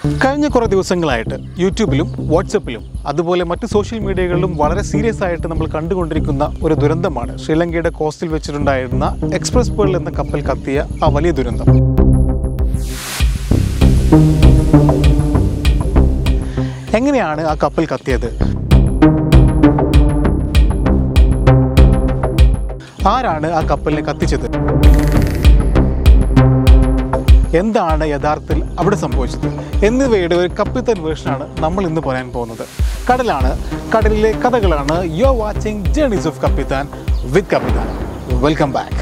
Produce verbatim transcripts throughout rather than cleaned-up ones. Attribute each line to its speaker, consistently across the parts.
Speaker 1: കഴിഞ്ഞ കുറേ ദിവസങ്ങളായിട്ട് യൂട്യൂബിലും വാട്സപ്പിലും അതുപോലെ മറ്റ് സോഷ്യൽ മീഡിയകളിലും വളരെ സീരിയസ് ആയിട്ട് നമ്മൾ കണ്ടുകൊണ്ടിരിക്കുന്ന ഒരു ദുരന്തമാണ് ശ്രീലങ്കയുടെ കോസ്റ്റിൽ വെച്ചിട്ടുണ്ടായിരുന്ന എക്സ്പ്രസ് പേൾ എന്ന കപ്പൽ കത്തിയ ആ വലിയ ദുരന്തം. എങ്ങനെയാണ് ആ കപ്പൽ കത്തിയത്? ആരാണ് ആ കപ്പലിനെ കത്തിച്ചത്? എന്താണ് യഥാർത്ഥത്തിൽ അവിടെ സംഭവിച്ചത് എന്നിവയുടെ ഒരു കപ്പിത്തൻ വേർഷനാണ് നമ്മൾ ഇന്ന് പറയാൻ പോകുന്നത്. കടലാണ്, കടലിലെ കഥകളാണ്. You are watching journeys of കപ്പിത്താൻ വിത്ത് കപ്പിത്താൻ. Welcome back.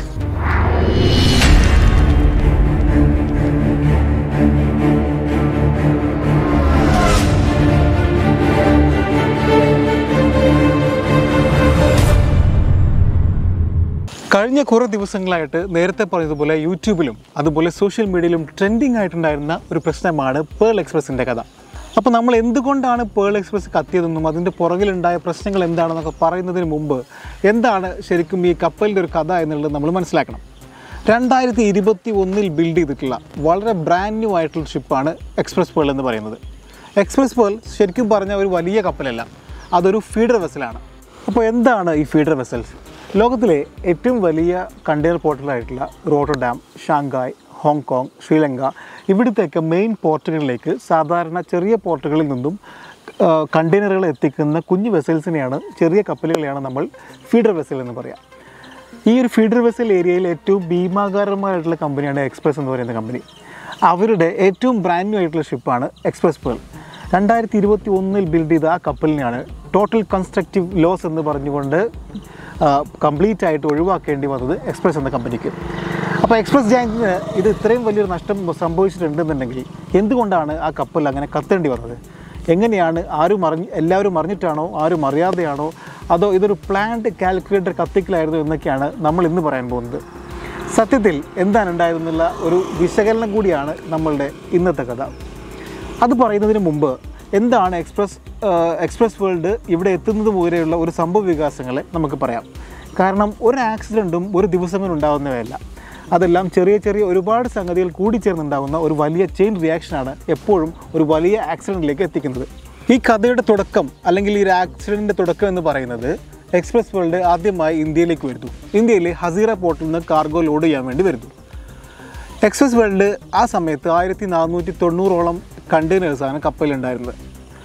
Speaker 1: കഴിഞ്ഞ കുറേ ദിവസങ്ങളായിട്ട് നേരത്തെ പറഞ്ഞതുപോലെ യൂട്യൂബിലും അതുപോലെ സോഷ്യൽ മീഡിയയിലും ട്രെൻഡിങ് ആയിട്ടുണ്ടായിരുന്ന ഒരു പ്രശ്നമാണ് പേൾ എക്സ്പ്രസിൻ്റെ കഥ. അപ്പോൾ നമ്മൾ എന്തുകൊണ്ടാണ് പേൾ എക്സ്പ്രസ് കത്തിയതെന്നും അതിൻ്റെ പുറകിലുണ്ടായ പ്രശ്നങ്ങൾ എന്താണെന്നൊക്കെ പറയുന്നതിന് മുമ്പ് എന്താണ് ശരിക്കും ഈ കപ്പലിൻ്റെ ഒരു കഥ എന്നുള്ളത് നമ്മൾ മനസ്സിലാക്കണം. രണ്ടായിരത്തി ഇരുപത്തി ഒന്നിൽ ബിൽഡ് ചെയ്തിട്ടുള്ള വളരെ ബ്രാൻഡ് ന്യൂ ആയിട്ടുള്ള ഷിപ്പാണ് എക്സ്പ്രസ് പേൾ എന്ന് പറയുന്നത്. എക്സ്പ്രസ് പേൾ ശരിക്കും പറഞ്ഞാൽ ഒരു വലിയ കപ്പലല്ല, അതൊരു ഫീഡർ വെസലാണ്. അപ്പോൾ എന്താണ് ഈ ഫീഡർ വെസൽസ്? ലോകത്തിലെ ഏറ്റവും വലിയ കണ്ടെയ്നർ പോർട്ടുകളായിട്ടുള്ള റോട്ടർഡാം, ഷാങ്ഹായ്, ഹോങ്കോങ്, ശ്രീലങ്ക ഇവിടുത്തെയൊക്കെ മെയിൻ പോർട്ടുകളിലേക്ക് സാധാരണ ചെറിയ പോർട്ടുകളിൽ നിന്നും കണ്ടെയ്നറുകൾ എത്തിക്കുന്ന കുഞ്ഞു വെസൽസിനെയാണ്, ചെറിയ കപ്പലുകളെയാണ് നമ്മൾ ഫീഡർ വെസൽ എന്ന് പറയാം. ഈ ഒരു ഫീഡർ വെസൽ ഏരിയയിൽ ഏറ്റവും ഭീമാകാരമായിട്ടുള്ള കമ്പനിയാണ് എക്സ്പ്രസ് എന്ന് പറയുന്ന കമ്പനി. അവരുടെ ഏറ്റവും ബ്രാൻഡ് ന്യൂ ആയിട്ടുള്ള ഷിപ്പാണ് എക്സ്പ്രസ് പേൾ. രണ്ടായിരത്തി ഇരുപത്തി ഒന്നിൽ ബിൽഡ് ചെയ്ത ആ കപ്പലിനെയാണ് ടോട്ടൽ കൺസ്ട്രക്റ്റീവ് ലോസ് എന്ന് പറഞ്ഞുകൊണ്ട് കംപ്ലീറ്റ് ആയിട്ട് ഒഴിവാക്കേണ്ടി വന്നത് എക്സ്പ്രസ് എന്ന കമ്പനിക്ക്. അപ്പോൾ എക്സ്പ്രസ് ജയൻറ്റിന് ഇത് ഇത്രയും വലിയൊരു നഷ്ടം സംഭവിച്ചിട്ടുണ്ടെന്നുണ്ടെങ്കിൽ എന്തുകൊണ്ടാണ് ആ കപ്പൽ അങ്ങനെ കത്തേണ്ടി വന്നത്? എങ്ങനെയാണ്? ആരും അറിഞ്ഞ് എല്ലാവരും അറിഞ്ഞിട്ടാണോ, ആരും അറിയാതെയാണോ, അതോ ഇതൊരു പ്ലാൻഡ് കാൽക്കുലേറ്റർ കത്തിക്കലായിരുന്നു എന്നൊക്കെയാണ് നമ്മൾ ഇന്ന് പറയാൻ പോകുന്നത്. സത്യത്തിൽ എന്താണ് ഉണ്ടായതെന്നുള്ള ഒരു വിശകലനം കൂടിയാണ് നമ്മളുടെ ഇന്നത്തെ കഥ. അത് പറയുന്നതിന് മുമ്പ് എന്താണ് എക്സ്പ്രസ് എക്സ്പ്രസ് വേൾഡ് ഇവിടെ എത്തുന്നത് പോലെയുള്ള ഒരു സംഭവ വികാസങ്ങളെ നമുക്ക് പറയാം. കാരണം ഒരു ആക്സിഡൻറ്റും ഒരു ദിവസം കൊണ്ട് ഉണ്ടാകുന്നവയല്ല. അതെല്ലാം ചെറിയ ചെറിയ ഒരുപാട് സംഗതികൾ കൂടിച്ചേർന്നുണ്ടാകുന്ന ഒരു വലിയ ചെയിൻ റിയാക്ഷനാണ് എപ്പോഴും ഒരു വലിയ ആക്സിഡൻറ്റിലേക്ക് എത്തിക്കുന്നത്. ഈ കഥയുടെ തുടക്കം അല്ലെങ്കിൽ ഈ ഒരു ആക്സിഡൻറ്റിൻ്റെ തുടക്കം എന്ന് പറയുന്നത് എക്സ്പ്രസ് വേൾഡ് ആദ്യമായി ഇന്ത്യയിലേക്ക് വരുന്നു. ഇന്ത്യയിലെ ഹസീറ പോർട്ടിൽ നിന്ന് കാർഗോ ലോഡ് ചെയ്യാൻ വേണ്ടി വരുന്നു. എക്സ്പ്രസ് വേൾഡ് ആ സമയത്ത് ആയിരത്തി നാനൂറ്റി തൊണ്ണൂറോളം കണ്ടെയ്നേഴ്സാണ് കപ്പലുണ്ടായിരുന്നത്.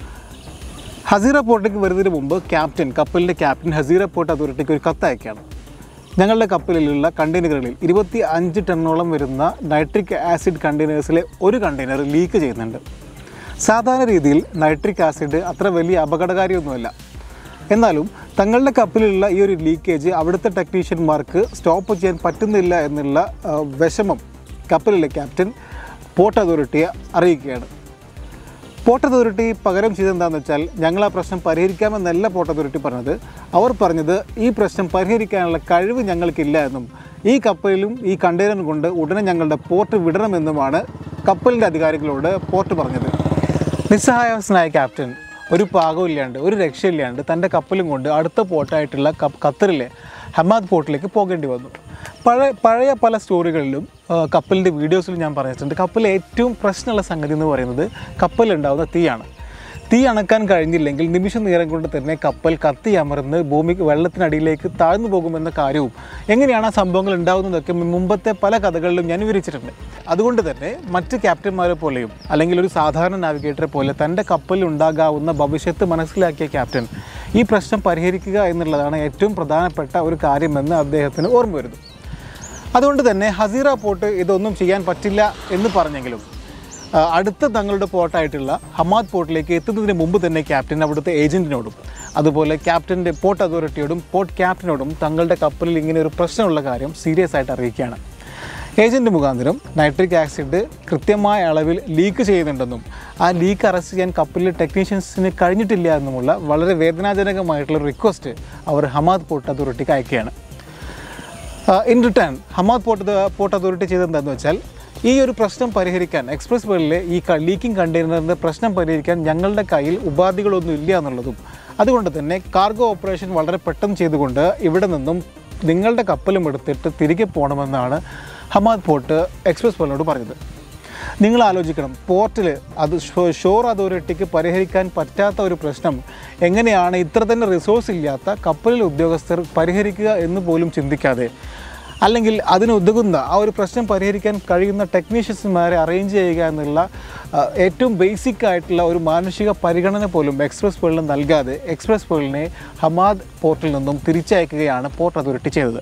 Speaker 1: ഹസീറ പോർട്ടിലേക്ക് വരുന്നതിന് മുമ്പ് ക്യാപ്റ്റൻ കപ്പലിൻ്റെ ക്യാപ്റ്റൻ ഹസീറ പോർട്ട് അതോറിറ്റിക്ക് ഒരു കത്തയക്കുകയാണ്. ഞങ്ങളുടെ കപ്പലിലുള്ള കണ്ടെയ്നറുകളിൽ ഇരുപത്തി അഞ്ച് ടണ്ണോളം വരുന്ന നൈട്രിക് ആസിഡ് കണ്ടെയ്നേഴ്സിലെ ഒരു കണ്ടെയ്നർ ലീക്ക് ചെയ്യുന്നുണ്ട്. സാധാരണ രീതിയിൽ നൈട്രിക് ആസിഡ് അത്ര വലിയ അപകടകാരിയൊന്നുമല്ല. എന്നാലും തങ്ങളുടെ കപ്പലിലുള്ള ഈ ഒരു ലീക്കേജ് അവിടുത്തെ ടെക്നീഷ്യന്മാർക്ക് സ്റ്റോപ്പ് ചെയ്യാൻ പറ്റുന്നില്ല എന്നുള്ള വിഷമം കപ്പലിലെ ക്യാപ്റ്റൻ പോർട്ട് അതോറിറ്റിയെ അറിയിക്കുകയാണ്. പോർട്ട് അതോറിറ്റി പകരം ചെയ്തെന്താണെന്ന് വെച്ചാൽ ഞങ്ങൾ ആ പ്രശ്നം പരിഹരിക്കാമെന്നല്ല പോർട്ട് അതോറിറ്റി പറഞ്ഞത്. അവർ പറഞ്ഞത് ഈ പ്രശ്നം പരിഹരിക്കാനുള്ള കഴിവ് ഞങ്ങൾക്കില്ല എന്നും ഈ കപ്പലിലും ഈ കണ്ടെയ്നറും കൊണ്ട് ഉടനെ ഞങ്ങളുടെ പോർട്ട് വിടണമെന്നുമാണ് കപ്പലിൻ്റെ അധികാരികളോട് പോർട്ട് പറഞ്ഞത്. നിസ്സഹായവസ്ഥനായ ക്യാപ്റ്റൻ ഒരു പാകമില്ലാണ്ട് ഒരു രക്ഷയില്ലാണ്ട് തൻ്റെ കപ്പലും കൊണ്ട് അടുത്ത പോർട്ടായിട്ടുള്ള ഖത്തറിലെ ഹമാദ് പോർട്ടിലേക്ക് പോകേണ്ടി വന്നു. പഴയ പഴയ പല സ്റ്റോറികളിലും കപ്പലിൻ്റെ വീഡിയോസിലും ഞാൻ പറഞ്ഞിട്ടുണ്ട്, കപ്പലിലെ ഏറ്റവും പ്രശ്നമുള്ള സംഗതി എന്ന് പറയുന്നത് കപ്പലുണ്ടാകുന്ന തീയാണ്. തീ അണക്കാൻ കഴിഞ്ഞില്ലെങ്കിൽ നിമിഷ നേരം കൊണ്ട് തന്നെ കപ്പൽ കത്തി അമർന്ന് ഭൂമി വെള്ളത്തിനടിയിലേക്ക് താഴ്ന്നു പോകുമെന്ന കാര്യവും എങ്ങനെയാണ് ആ സംഭവങ്ങൾ ഉണ്ടാകുന്നതൊക്കെ മുമ്പത്തെ പല കഥകളിലും ഞാൻ വിവരിച്ചിട്ടുണ്ട്. അതുകൊണ്ട് തന്നെ മറ്റ് ക്യാപ്റ്റന്മാരെ പോലെയും അല്ലെങ്കിൽ ഒരു സാധാരണ നാവിഗേറ്ററെ പോലെ തൻ്റെ കപ്പലിൽ ഉണ്ടാകാവുന്ന ഭവിഷ്യത്ത് മനസ്സിലാക്കിയ ക്യാപ്റ്റൻ ഈ പ്രശ്നം പരിഹരിക്കുക എന്നുള്ളതാണ് ഏറ്റവും പ്രധാനപ്പെട്ട ഒരു കാര്യമെന്ന് അദ്ദേഹത്തിന് ഓർമ്മ വരുന്നു. അതുകൊണ്ട് തന്നെ ഹസീറ പോർട്ട് ഇതൊന്നും ചെയ്യാൻ പറ്റില്ല എന്ന് പറഞ്ഞെങ്കിലും അടുത്ത തങ്ങളുടെ പോർട്ടായിട്ടുള്ള ഹമാദ് പോർട്ടിലേക്ക് എത്തുന്നതിന് മുമ്പ് തന്നെ ക്യാപ്റ്റൻ അവിടുത്തെ ഏജൻറ്റിനോടും അതുപോലെ ക്യാപ്റ്റൻ്റെ പോർട്ട് അതോറിറ്റിയോടും പോർട്ട് ക്യാപ്റ്റനോടും തങ്ങളുടെ കപ്പലിൽ ഇങ്ങനെ ഒരു പ്രശ്നമുള്ള കാര്യം സീരിയസ് ആയിട്ട് അറിയിക്കുകയാണ്. ഏജൻറ്റ് മുഖാന്തരം നൈട്രിക് ആസിഡ് കൃത്യമായ അളവിൽ ലീക്ക് ചെയ്യുന്നുണ്ടെന്നും ആ ലീക്ക് അറസ്റ്റ് ചെയ്യാൻ കപ്പലിലെ ടെക്നീഷ്യൻസിന് കഴിഞ്ഞിട്ടില്ല എന്നുമുള്ള വളരെ വേദനാജനകമായിട്ടുള്ള റിക്വസ്റ്റ് അവർ ഹമാദ് പോർട്ട് അതോറിറ്റിക്ക് അയക്കുകയാണ്. In return Hamad port port authority ചെയ്തതെന്താണെന്ന് വെച്ചാൽ ഈ ഒരു പ്രശ്നം പരിഹരിക്കാൻ എക്സ്പ്രസ് വേളിലെ ഈ ലീക്കിംഗ് കണ്ടെയ്നറിൻ്റെ പ്രശ്നം പരിഹരിക്കാൻ ഞങ്ങളുടെ കയ്യിൽ ഉപാധികളൊന്നും ഇല്ല എന്നുള്ളതും അതുകൊണ്ട് തന്നെ കാർഗോ ഓപ്പറേഷൻ വളരെ പെട്ടെന്ന് ചെയ്തുകൊണ്ട് ഇവിടെ നിന്നും നിങ്ങളുടെ കപ്പലും എടുത്തിട്ട് തിരികെ പോകണമെന്നാണ് ഹമാദ് പോർട്ട് എക്സ്പ്രസ് വേളിനോട് പറഞ്ഞത്. നിങ്ങൾ ആലോചിക്കണം, പോർട്ടിൽ അത് ഷോർ അതോറിറ്റിക്ക് പരിഹരിക്കാൻ പറ്റാത്ത ഒരു പ്രശ്നം എങ്ങനെയാണ് ഇത്ര തന്നെ റിസോഴ്സ് ഇല്ലാത്ത കപ്പലിലെ ഉദ്യോഗസ്ഥർ പരിഹരിക്കുക എന്ന് പോലും ചിന്തിക്കാതെ, അല്ലെങ്കിൽ അതിന് ഉതകുന്ന ആ ഒരു പ്രശ്നം പരിഹരിക്കാൻ കഴിയുന്ന ടെക്നീഷ്യന്മാരെ അറേഞ്ച് ചെയ്യുക എന്നുള്ള ഏറ്റവും ബേസിക് ആയിട്ടുള്ള ഒരു മാനുഷിക പരിഗണന പോലും എക്സ്പ്രസ് പേളിന് നൽകാതെ എക്സ്പ്രസ് പേളിനെ ഹമാദ് പോർട്ടിൽ നിന്നും തിരിച്ചയക്കുകയാണ് പോർട്ട് അതോറിറ്റി ചെയ്തത്.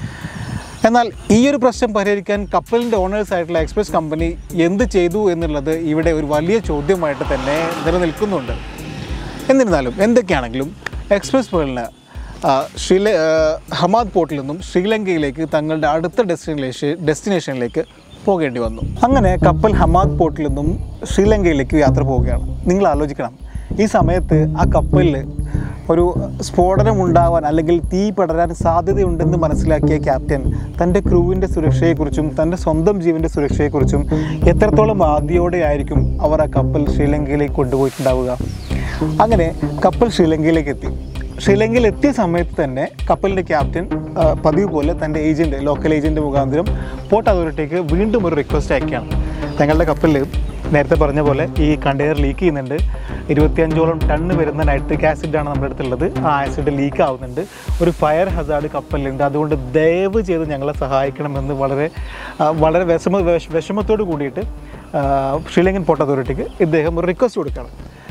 Speaker 1: എന്നാൽ ഈ ഒരു പ്രശ്നം പരിഹരിക്കാൻ കപ്പലിൻ്റെ ഓണേഴ്സ് ആയിട്ടുള്ള എക്സ്പ്രസ് കമ്പനി എന്ത് ചെയ്തു എന്നുള്ളത് ഇവിടെ ഒരു വലിയ ചോദ്യമായിട്ട് തന്നെ നിലനിൽക്കുന്നുണ്ട്. എന്നിരുന്നാലും എന്തൊക്കെയാണെങ്കിലും എക്സ്പ്രസ് പേളിന് ശ്രീല ഹമാദ് പോർട്ടിൽ നിന്നും ശ്രീലങ്കയിലേക്ക് തങ്ങളുടെ അടുത്ത ഡെസ്റ്റിനേഷൻ ഡെസ്റ്റിനേഷനിലേക്ക് പോകേണ്ടി വന്നു. അങ്ങനെ കപ്പൽ ഹമാദ് പോർട്ടിൽ നിന്നും ശ്രീലങ്കയിലേക്ക് യാത്ര പോവുകയാണ്. നിങ്ങൾ ആലോചിക്കണം, ഈ സമയത്ത് ആ കപ്പലിൽ ഒരു സ്ഫോടനം ഉണ്ടാവാൻ അല്ലെങ്കിൽ തീ പടരാൻ സാധ്യതയുണ്ടെന്ന് മനസ്സിലാക്കിയ ക്യാപ്റ്റൻ തൻ്റെ ക്രൂവിൻ്റെ സുരക്ഷയെക്കുറിച്ചും തൻ്റെ സ്വന്തം ജീവൻ്റെ സുരക്ഷയെക്കുറിച്ചും എത്രത്തോളം ആദ്യയോടെ ആയിരിക്കും അവർ ആ കപ്പൽ ശ്രീലങ്കയിലേക്ക് കൊണ്ടുപോയിട്ടുണ്ടാവുക. അങ്ങനെ കപ്പൽ ശ്രീലങ്കയിലേക്ക് എത്തി. ശ്രീലങ്കയിൽ എത്തിയ സമയത്ത് തന്നെ കപ്പലിൻ്റെ ക്യാപ്റ്റൻ പതിവ് പോലെ തൻ്റെ ഏജൻറ്റ് ലോക്കൽ ഏജൻറ്റ് മുഖാന്തരം പോർട്ട് അതോറിറ്റിക്ക് വീണ്ടും ഒരു റിക്വസ്റ്റ് അയക്കുകയാണ്. ഞങ്ങളുടെ കപ്പലിൽ നേരത്തെ പറഞ്ഞ പോലെ ഈ കണ്ടെയ്നർ ലീക്ക് ചെയ്യുന്നുണ്ട്. ഇരുപത്തിയഞ്ചോളം ടണ്ണ് വരുന്ന നൈട്രിക് ആസിഡാണ് നമ്മുടെ അടുത്തുള്ളത്. ആ ആസിഡ് ലീക്ക് ആവുന്നുണ്ട്. ഒരു ഫയർ ഹസാർഡ് കപ്പലിലുണ്ട്. അതുകൊണ്ട് ദയവ് ചെയ്ത് ഞങ്ങളെ സഹായിക്കണമെന്ന് വളരെ വളരെ വിഷമ വിഷമത്തോട് കൂടിയിട്ട് ശ്രീലങ്കൻ പോർട്ട് അതോറിറ്റിക്ക് ഇദ്ദേഹം ഒരു റിക്വസ്റ്റ് കൊടുക്കുകയാണ്.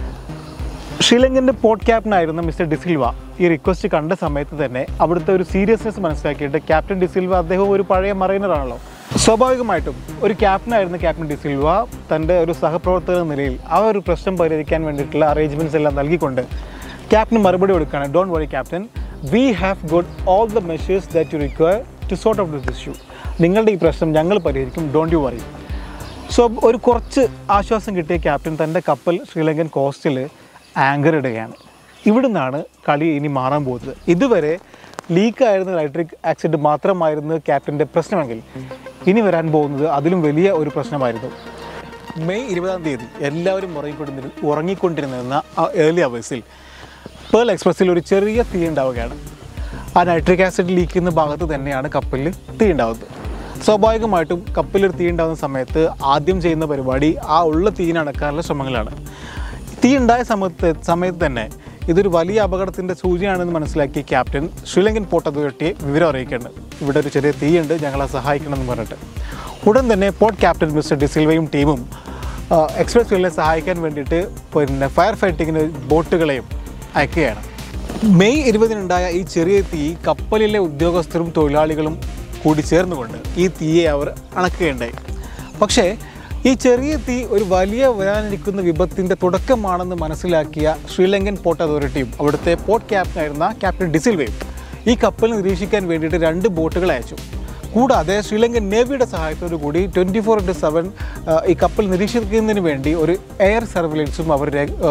Speaker 1: ശ്രീലങ്കൻ്റെ പോർട്ട് ക്യാപ്റ്റനായിരുന്ന മിസ്റ്റർ ഡിസിൽവ ഈ റിക്വസ്റ്റ് കണ്ട സമയത്ത് തന്നെ അവിടുത്തെ ഒരു സീരിയസ്നെസ് മനസ്സിലാക്കിയിട്ട് ക്യാപ്റ്റൻ ഡിസിൽവ അദ്ദേഹം ഒരു പഴയ മറൈനറാണല്ലോ, സ്വാഭാവികമായിട്ടും ഒരു ക്യാപ്റ്റനായിരുന്ന ക്യാപ്റ്റൻ ഡിസിൽവ തൻ്റെ ഒരു സഹപ്രവർത്തക നിലയിൽ ആ ഒരു പ്രശ്നം പരിഹരിക്കാൻ വേണ്ടിയിട്ടുള്ള അറേഞ്ച്മെൻറ്റ്സ് എല്ലാം നൽകിക്കൊണ്ട് ക്യാപ്റ്റന് മറുപടി കൊടുക്കുകയാണ്. Don't worry captain, we have got all the measures that you require to sort out this issue. നിങ്ങളുടെ ഈ പ്രശ്നം ഞങ്ങൾ പരിഹരിക്കും, ഡോണ്ട് യു വറി. സോ ഒരു കുറച്ച് ആശ്വാസം കിട്ടിയ ക്യാപ്റ്റൻ തൻ്റെ കപ്പൽ ശ്രീലങ്കൻ കോസ്റ്റിൽ ആങ്കർ ഇടുകയാണ്. ഇവിടുന്നാണ് കളി ഇനി മാറാൻ പോകുന്നത്. ഇതുവരെ ലീക്കായിരുന്ന നൈട്രിക് ആസിഡ് മാത്രമായിരുന്നു ക്യാപ്റ്റൻ്റെ പ്രശ്നമെങ്കിൽ ഇനി വരാൻ പോകുന്നത് അതിലും വലിയ ഒരു പ്രശ്നമായിരുന്നു. മെയ് ഇരുപതാം തീയതി എല്ലാവരും ഉറങ്ങിക്കൊണ്ടിരുന്ന ഉറങ്ങിക്കൊണ്ടിരുന്ന ആ ഏർലി അവേഴ്സിൽ പേൾ എക്സ്പ്രസ്സിൽ ഒരു ചെറിയ തീ ഉണ്ടാവുകയാണ്. ആ നൈട്രിക് ആസിഡ് ലീക്ക് ചെയ്യുന്ന ഭാഗത്ത് തന്നെയാണ് കപ്പലിൽ തീ ഉണ്ടാകുന്നത്. സ്വാഭാവികമായിട്ടും കപ്പലിൽ തീ ഉണ്ടാകുന്ന സമയത്ത് ആദ്യം ചെയ്യുന്ന പരിപാടി ആ ഉള്ള തീയിനെ അണക്കാനുള്ള ശ്രമങ്ങളാണ്. തീ ഉണ്ടായ സമയത്ത് സമയത്ത് തന്നെ ഇതൊരു വലിയ അപകടത്തിൻ്റെ സൂചനയാണെന്ന് മനസ്സിലാക്കിയ ക്യാപ്റ്റൻ ശ്രീലങ്കൻ പോർട്ട് അതോറിറ്റിയെ വിവരം അറിയിക്കേണ്ടത്. ഇവിടെ ഒരു ചെറിയ തീയുണ്ട്, ഞങ്ങളെ സഹായിക്കണമെന്ന് പറഞ്ഞിട്ട് ഉടൻ തന്നെ പോർട്ട് ക്യാപ്റ്റൻ മിസ്റ്റർ ഡിസിൽവയും ടീമും എക്സ്പ്രസ് പേളിനെ സഹായിക്കാൻ വേണ്ടിയിട്ട് പിന്നെ ഫയർ ഫൈറ്റിങ്ങിന് ബോട്ടുകളെയും അയക്കുകയാണ്. മെയ് ഇരുപതിനുണ്ടായ ഈ ചെറിയ തീ കപ്പലിലെ ഉദ്യോഗസ്ഥരും തൊഴിലാളികളും കൂടി ചേർന്നുകൊണ്ട് ഈ തീയെ അവർ അണക്കുകയുണ്ടായി. പക്ഷേ ഈ ചെറിയ തീ ഒരു വലിയ വരാനിരിക്കുന്ന വിപത്തിൻ്റെ തുടക്കമാണെന്ന് മനസ്സിലാക്കിയ ശ്രീലങ്കൻ പോർട്ട് അതോറിറ്റിയും അവിടുത്തെ പോർട്ട് ക്യാപ്റ്റനായിരുന്ന ക്യാപ്റ്റൻ ഡിസിൽവയും ഈ കപ്പൽ നിരീക്ഷിക്കാൻ വേണ്ടിയിട്ട് രണ്ട് ബോട്ടുകൾ അയച്ചു. കൂടാതെ ശ്രീലങ്കൻ നേവിയുടെ സഹായത്തോടു കൂടി ട്വൻറ്റി ഫോർ ഇൻറ്റു സെവൻ ഈ കപ്പൽ നിരീക്ഷിക്കുന്നതിന് വേണ്ടി ഒരു എയർ സർവൈലൻസും അവർ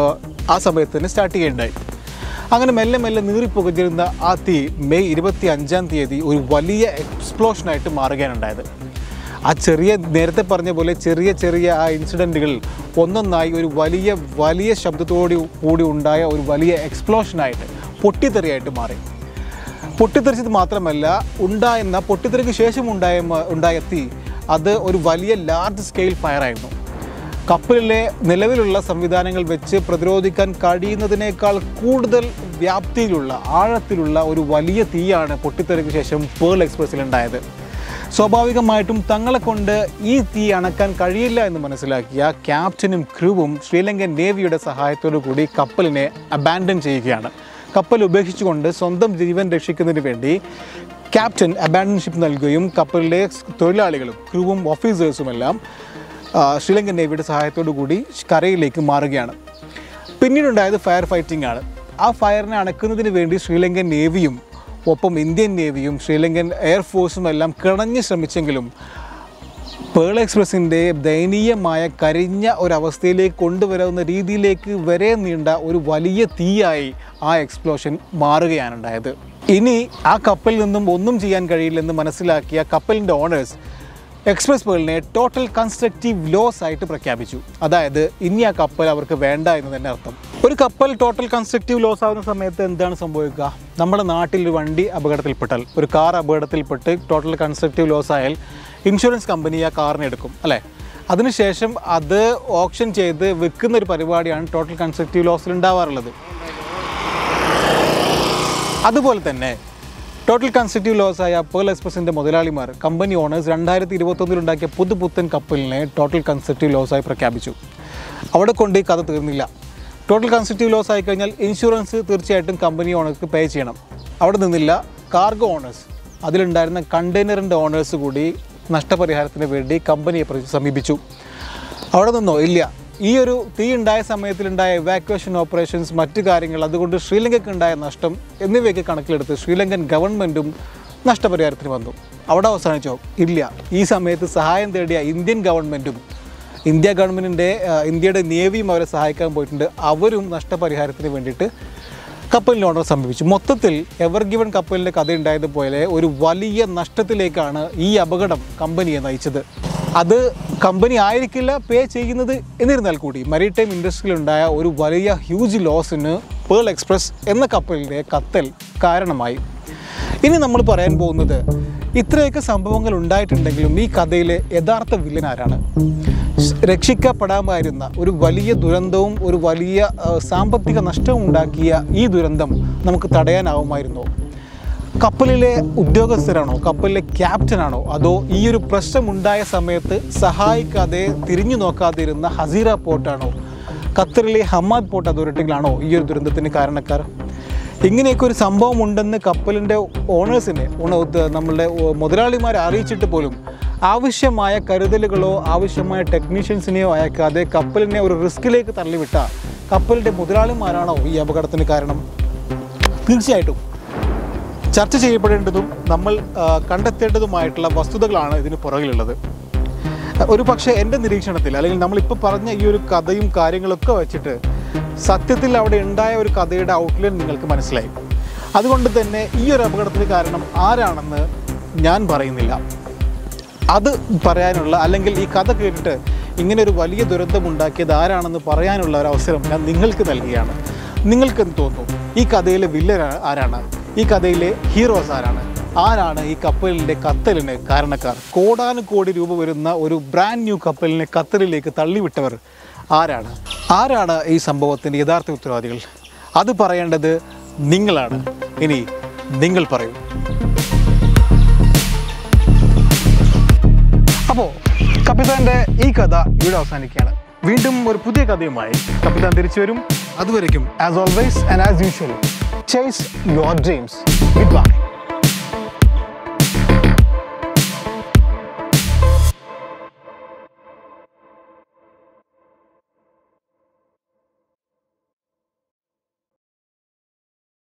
Speaker 1: ആ സമയത്ത് തന്നെ സ്റ്റാർട്ട് ചെയ്യുകയുണ്ടായി. അങ്ങനെ മെല്ലെ മെല്ലെ നീറിപ്പുകഞ്ഞിരുന്ന ആ തീ മെയ് ഇരുപത്തി അഞ്ചാം തീയതി ഒരു വലിയ എക്സ്പ്ലോഷനായിട്ട് മാറുകയാണുണ്ടായത്. ആ ചെറിയ നേരത്തെ പറഞ്ഞ പോലെ ചെറിയ ചെറിയ ആ ഇൻസിഡൻറ്റുകൾ ഒന്നൊന്നായി ഒരു വലിയ വലിയ ശബ്ദത്തോടു കൂടി ഉണ്ടായ ഒരു വലിയ എക്സ്പ്ലോഷനായിട്ട് പൊട്ടിത്തെറിയായിട്ട് മാറി. പൊട്ടിത്തെറിച്ചത് മാത്രമല്ല, ഉണ്ടായെന്ന പൊട്ടിത്തെറിക്ക് ശേഷം ഉണ്ടായ ഉണ്ടായ തീ അത് ഒരു വലിയ ലാർജ് സ്കെയിൽ ഫയറായിരുന്നു. കപ്പലിലെ നിലവിലുള്ള സംവിധാനങ്ങൾ വെച്ച് പ്രതിരോധിക്കാൻ കഴിയുന്നതിനേക്കാൾ കൂടുതൽ വ്യാപ്തിയിലുള്ള ആഴത്തിലുള്ള ഒരു വലിയ തീയാണ് പൊട്ടിത്തെറിക്ക് ശേഷം പേൾ എക്സ്പ്രസ്സിലുണ്ടായത്. സ്വാഭാവികമായിട്ടും തങ്ങളെ കൊണ്ട് ഈ തീ അണക്കാൻ കഴിയില്ല എന്ന് മനസ്സിലാക്കിയ ക്യാപ്റ്റനും ക്രൂവും ശ്രീലങ്കൻ നേവിയുടെ സഹായത്തോടു കൂടി കപ്പലിനെ അബാൻഡൻ ചെയ്യുകയാണ്. കപ്പൽ ഉപേക്ഷിച്ചുകൊണ്ട് സ്വന്തം ജീവൻ രക്ഷിക്കുന്നതിന് വേണ്ടി ക്യാപ്റ്റൻ അബാൻഡൻഷിപ്പ് നൽകുകയും കപ്പലിലെ തൊഴിലാളികളും ക്രൂവും ഓഫീസേഴ്സുമെല്ലാം ശ്രീലങ്കൻ നേവിയുടെ സഹായത്തോടു കൂടി കരയിലേക്ക് മാറുകയാണ്. പിന്നീടുണ്ടായത് ഫയർ ഫൈറ്റിംഗ് ആണ്. ആ ഫയറിനെ അണക്കുന്നതിന് വേണ്ടി ശ്രീലങ്കൻ നേവിയും ഒപ്പം ഇന്ത്യൻ നേവിയും ശ്രീലങ്കൻ എയർഫോഴ്സും എല്ലാം കിണഞ്ഞ് ശ്രമിച്ചെങ്കിലും പേൾ എക്സ്പ്രസിൻ്റെ ദയനീയമായ കരിഞ്ഞ ഒരവസ്ഥയിലേക്ക് കൊണ്ടുവരാവുന്ന രീതിയിലേക്ക് വരെ നീണ്ട ഒരു വലിയ തീയായി ആ എക്സ്പ്ലോഷൻ മാറുകയാണുണ്ടായത്. ഇനി ആ കപ്പലിൽ നിന്നും ഒന്നും ചെയ്യാൻ കഴിയില്ലെന്ന് മനസ്സിലാക്കിയ കപ്പലിൻ്റെ ഓണേഴ്സ് എക്സ്പ്രസ് പേളിനെ ടോട്ടൽ കൺസ്ട്രക്റ്റീവ് ലോസ് ആയിട്ട് പ്രഖ്യാപിച്ചു. അതായത് ഇനി ആ കപ്പൽ അവർക്ക് വേണ്ട എന്ന് തന്നെ അർത്ഥം. ഒരു കപ്പൽ ടോട്ടൽ കൺസ്ട്രക്റ്റീവ് ലോസ് ആവുന്ന സമയത്ത് എന്താണ് സംഭവിക്കുക? നമ്മുടെ നാട്ടിൽ ഒരു വണ്ടി അപകടത്തിൽപ്പെട്ടാൽ, ഒരു കാർ അപകടത്തിൽപ്പെട്ട് ടോട്ടൽ കൺസ്ട്രക്റ്റീവ് ലോസ് ആയാൽ ഇൻഷുറൻസ് കമ്പനി ആ കാറിനെ എടുക്കും അല്ലേ? അതിനുശേഷം അത് ഓപ്ഷൻ ചെയ്ത് വിൽക്കുന്ന ഒരു പരിപാടിയാണ് ടോട്ടൽ കൺസ്ട്രക്റ്റീവ് ലോസിൽ ഉണ്ടാവാറുള്ളത്. അതുപോലെ തന്നെ ടോട്ടൽ കൺസ്ട്രക്റ്റീവ് ലോസായ പേൾ എക്സ്പ്രസിൻ്റെ മുതലാളിമാർ, കമ്പനി ഓണേഴ്സ് രണ്ടായിരത്തി ഇരുപത്തൊന്നിലുണ്ടാക്കിയ പുതുപുത്തൻ കപ്പലിനെ ടോട്ടൽ കൺസ്ട്രക്റ്റീവ് ലോസായി പ്രഖ്യാപിച്ചു. അവിടെ കൊണ്ട് ഈ കഥ തീർന്നില്ല. ടോട്ടൽ കൺസ്ട്രക്റ്റീവ് ലോസ് ആയി കഴിഞ്ഞാൽ ഇൻഷുറൻസ് തീർച്ചയായിട്ടും കമ്പനി ഓണർക്ക് പേ ചെയ്യണം. അവിടെ നിന്നില്ല, കാർഗോ ഓണേഴ്സ്, അതിലുണ്ടായിരുന്ന കണ്ടെയ്നറിൻ്റെ ഓണേഴ്സ് കൂടി നഷ്ടപരിഹാരത്തിന് വേണ്ടി കമ്പനിയെ സമീപിച്ചു. അവിടെ നിന്നോ ഇല്ല, ഈ ഒരു തീ ഉണ്ടായ സമയത്തിലുണ്ടായ എവാക്വേഷൻ ഓപ്പറേഷൻസ്, മറ്റു കാര്യങ്ങൾ, അതുകൊണ്ട് ശ്രീലങ്കയ്ക്ക് ഉണ്ടായ നഷ്ടം എന്നിവയൊക്കെ കണക്കിലെടുത്ത് ശ്രീലങ്കൻ ഗവൺമെൻറ്റും നഷ്ടപരിഹാരത്തിന് വന്നു. അവിടെ അവസാനിച്ചോ? ഇല്ല. ഈ സമയത്ത് സഹായം തേടിയ ഇന്ത്യൻ ഗവൺമെൻറ്റും ഇന്ത്യ ഗവൺമെൻറ്റിൻ്റെ ഇന്ത്യയുടെ നേവിയും അവരെ സഹായിക്കാൻ പോയിട്ടുണ്ട്. അവരും നഷ്ടപരിഹാരത്തിന് വേണ്ടിയിട്ട് കപ്പലിൻ്റെ ഓണർ സമീപിച്ചു. മൊത്തത്തിൽ എവർ ഗിവൺ കപ്പലിൻ്റെ കഥ ഉണ്ടായതുപോലെ ഒരു വലിയ നഷ്ടത്തിലേക്കാണ് ഈ അപകടം കമ്പനിയെ നയിച്ചത്. അത് കമ്പനി ആയിരിക്കില്ല പേ ചെയ്യുന്നത്, എന്നിരുന്നാൽ കൂടി മരീടൈം ഇൻഡസ്ട്രിയിലുണ്ടായ ഒരു വലിയ ഹ്യൂജ് ലോസിന് പേൾ എക്സ്പ്രസ് എന്ന കപ്പലിൻ്റെ കത്തൽ കാരണമായി. ഇനി നമ്മൾ പറയാൻ പോകുന്നത്, ഇത്രയൊക്കെ സംഭവങ്ങൾ ഉണ്ടായിട്ടുണ്ടെങ്കിലും ഈ കഥയിലെ യഥാർത്ഥ വില്ലൻ ആരാണ്? രക്ഷിക്കപ്പെടാമായിരുന്ന ഒരു വലിയ ദുരന്തവും ഒരു വലിയ സാമ്പത്തിക നഷ്ടവും ഉണ്ടാക്കിയ ഈ ദുരന്തം നമുക്ക് തടയാനാവുമായിരുന്നോ? കപ്പലിലെ ഉദ്യോഗസ്ഥരാണോ, കപ്പലിലെ ക്യാപ്റ്റനാണോ, അതോ ഈ ഒരു പ്രശ്നമുണ്ടായ സമയത്ത് സഹായിക്കാതെ തിരിഞ്ഞു നോക്കാതെ ഇരുന്ന ഹസീറ പോർട്ടാണോ, ഖത്തറിലെ ഹമാദ് പോർട്ട് അതോറിറ്റികളാണോ ഈ ഒരു ദുരന്തത്തിന് കാരണക്കാർ? ഇങ്ങനെയൊക്കെ ഒരു സംഭവം ഉണ്ടെന്ന് കപ്പലിൻ്റെ ഓണേഴ്സിനെ, നമ്മളുടെ മുതലാളിമാരെ അറിയിച്ചിട്ട് പോലും ആവശ്യമായ കരുതലുകളോ ആവശ്യമായ ടെക്നീഷ്യൻസിനെയോ അയക്കാതെ കപ്പലിനെ ഒരു റിസ്കിലേക്ക് തള്ളിവിട്ട കപ്പലിൻ്റെ മുതലാളിമാരാണോ ഈ അപകടത്തിന് കാരണം? തീർച്ചയായിട്ടും ചർച്ച ചെയ്യപ്പെടേണ്ടതും നമ്മൾ കണ്ടെത്തേണ്ടതുമായിട്ടുള്ള വസ്തുതകളാണ് ഇതിന് പുറകിലുള്ളത്. ഒരു പക്ഷേ എൻ്റെ നിരീക്ഷണത്തിൽ, അല്ലെങ്കിൽ നമ്മളിപ്പോൾ പറഞ്ഞ ഈ ഒരു കഥയും കാര്യങ്ങളൊക്കെ വെച്ചിട്ട് സത്യത്തിൽ അവിടെ ഉണ്ടായ ഒരു കഥയുടെ ഔട്ട്ലൈൻ നിങ്ങൾക്ക് മനസ്സിലായി. അതുകൊണ്ട് തന്നെ ഈ ഒരു അപകടത്തിന് കാരണം ആരാണെന്ന് ഞാൻ പറയുന്നില്ല. അത് പറയാനുള്ള, അല്ലെങ്കിൽ ഈ കഥ കേട്ടിട്ട് ഇങ്ങനെ ഒരു വലിയ ദുരന്തമുണ്ടാക്കിയത് ആരാണെന്ന് പറയാനുള്ള ഒരു അവസരം ഞാൻ നിങ്ങൾക്ക് നൽകുകയാണ്. നിങ്ങൾക്കെന്ത് തോന്നുന്നു? ഈ കഥയിലെ വില്ലൻ ആരാണ്? ഈ കഥയിലെ ഹീറോസ് ആരാണ്? ആരാണ് ഈ കപ്പലിൻ്റെ കത്തലിന് കാരണക്കാർ? കോടാനുകോടി രൂപ വരുന്ന ഒരു ബ്രാൻഡ് ന്യൂ കപ്പലിനെ ഖത്തറിലേക്ക് തള്ളിവിട്ടവർ ആരാണ്? ആരാണ് ഈ സംഭവത്തിൻ്റെ യഥാർത്ഥ ഉത്തരവാദികൾ? അത് പറയേണ്ടത് നിങ്ങളാണ്. ഇനി നിങ്ങൾ പറയൂ. അപ്പോൾ കപ്പിത്താൻ്റെ ഈ കഥ ഇവിടെ അവസാനിക്കുകയാണ്. വീണ്ടും ഒരു പുതിയ കഥയുമായി കപ്പിത്താൻ തിരിച്ചു വരും. അതുവരയ്ക്കും as always and as usual, chase your dreams. Goodbye.